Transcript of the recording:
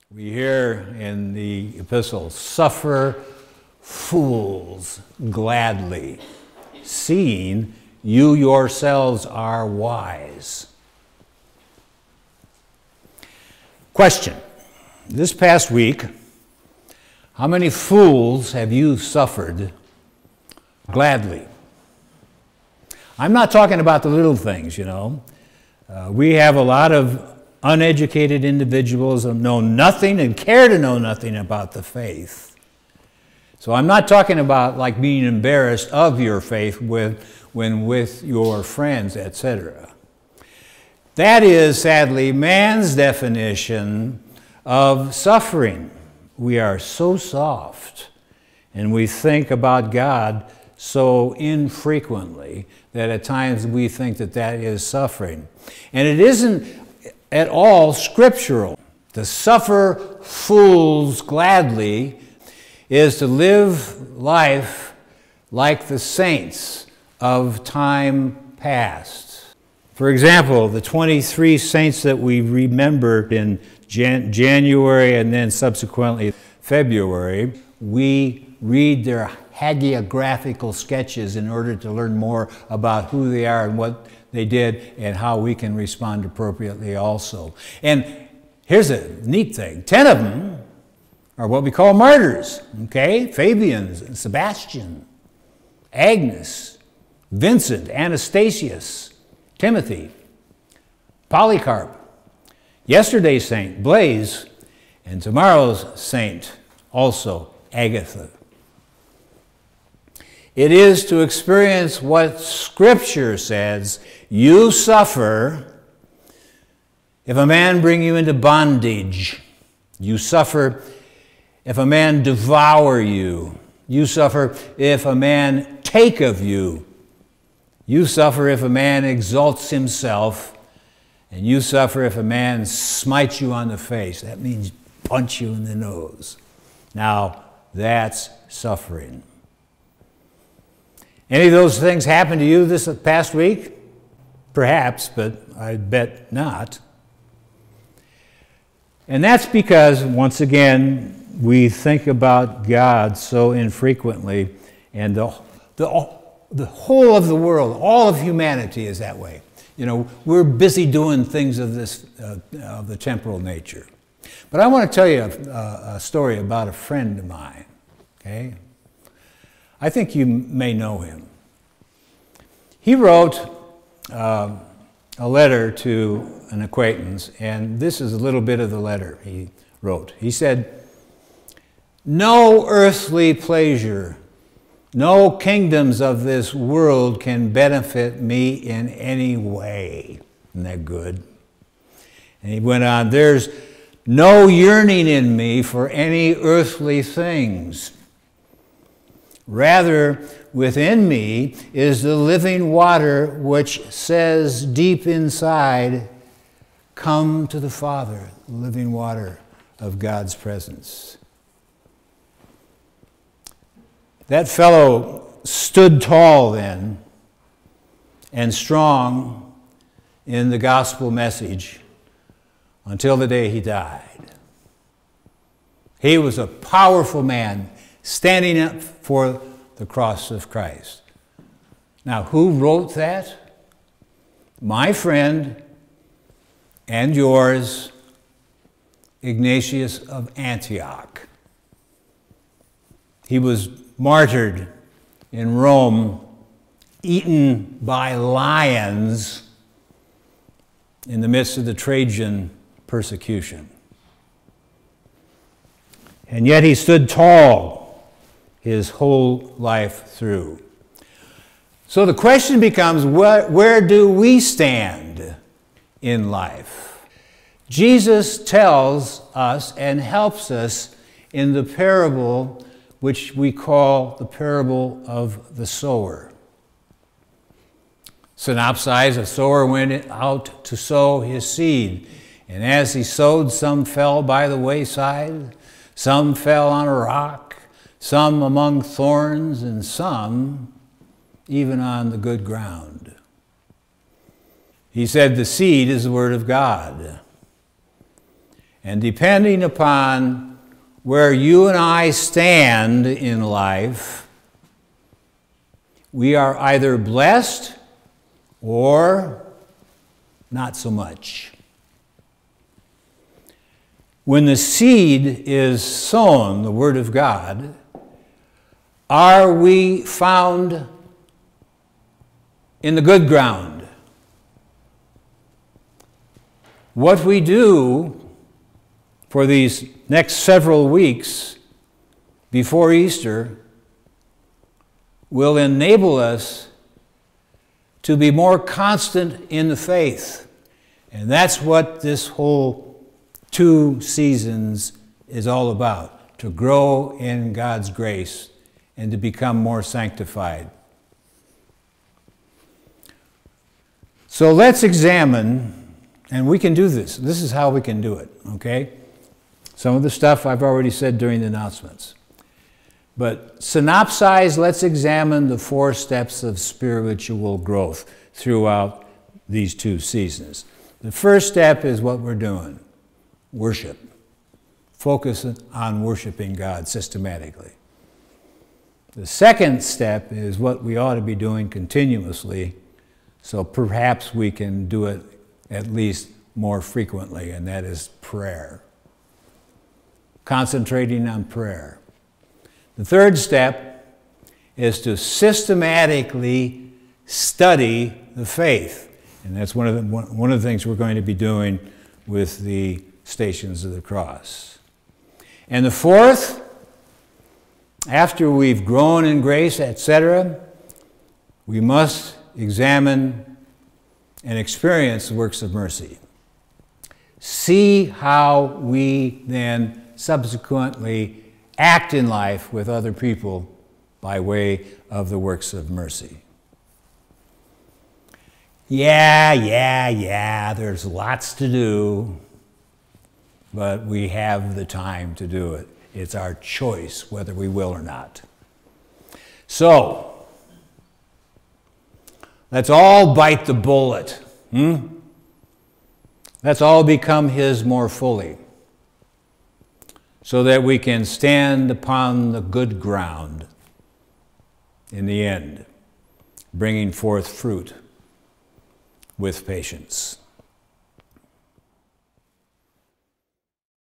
We hear in the epistle, suffer fools gladly, seeing you yourselves are wise. Question. This past week, how many fools have you suffered gladly? I'm not talking about the little things, you know. We have a lot of uneducated individuals who know nothing and care to know nothing about the faith. So I'm not talking about like being embarrassed of your faith when with your friends, etc. That is, sadly, man's definition of suffering. We are so soft and we think about God so infrequently that at times we think that that is suffering. And it isn't at all scriptural. To suffer fools gladly is to live life like the saints of time past. For example, the 23 saints that we remembered in January and then subsequently February, we read their hagiographical sketches in order to learn more about who they are and what they did and how we can respond appropriately also. And here's a neat thing. 10 of them are what we call martyrs, okay? Fabian, Sebastian, Agnes, Vincent, Anastasius, Timothy, Polycarp, yesterday's saint, Blaise, and tomorrow's saint, also Agatha. It is to experience what Scripture says, you suffer if a man bring you into bondage. You suffer if a man devour you. You suffer if a man take of you. You suffer if a man exalts himself. And you suffer if a man smites you on the face. That means punch you in the nose. Now, that's suffering. Any of those things happened to you this past week? Perhaps, but I bet not. And that's because, once again, we think about God so infrequently, and the whole of the world, all of humanity is that way. You know, we're busy doing things of this, of the temporal nature. But I want to tell you a story about a friend of mine, okay? I think you may know him. He wrote a letter to an acquaintance, and this is a little bit of the letter he wrote. He said, "No earthly pleasure, no kingdoms of this world can benefit me in any way." Isn't that good? And he went on, "There's no yearning in me for any earthly things. Rather, within me is the living water which says deep inside, come to the Father," the living water of God's presence. That fellow stood tall then and strong in the gospel message until the day he died. He was a powerful man standing up for the cross of Christ. Now, who wrote that? My friend and yours, Ignatius of Antioch. He was martyred in Rome, eaten by lions in the midst of the Trajan persecution. And yet he stood tall his whole life through. So the question becomes, where do we stand in life? Jesus tells us and helps us in the parable which we call the parable of the sower. Synopsized, a sower went out to sow his seed, and as he sowed, some fell by the wayside, some fell on a rock, some among thorns, and some even on the good ground. He said the seed is the word of God. And depending upon where you and I stand in life, we are either blessed or not so much. When the seed is sown, the Word of God, are we found in the good ground? What we do for these next several weeks before Easter will enable us to be more constant in the faith. And that's what this whole 2 seasons is all about, to grow in God's grace and to become more sanctified. So let's examine, and we can do this. This is how we can do it, okay? Some of the stuff I've already said during the announcements. But synopsize, let's examine the 4 steps of spiritual growth throughout these 2 seasons. The first step is what we're doing, worship. Focus on worshiping God systematically. The second step is what we ought to be doing continuously, so perhaps we can do it at least more frequently, and that is prayer. Concentrating on prayer. The third step is to systematically study the faith. And that's one of the things we're going to be doing with the Stations of the Cross. And the fourth, after we've grown in grace, etc., we must examine and experience the works of mercy. See how we then subsequently act in life with other people by way of the works of mercy. Yeah, there's lots to do, but we have the time to do it. It's our choice whether we will or not. So, let's all bite the bullet. Let's all become His more fully, so that we can stand upon the good ground in the end, bringing forth fruit with patience.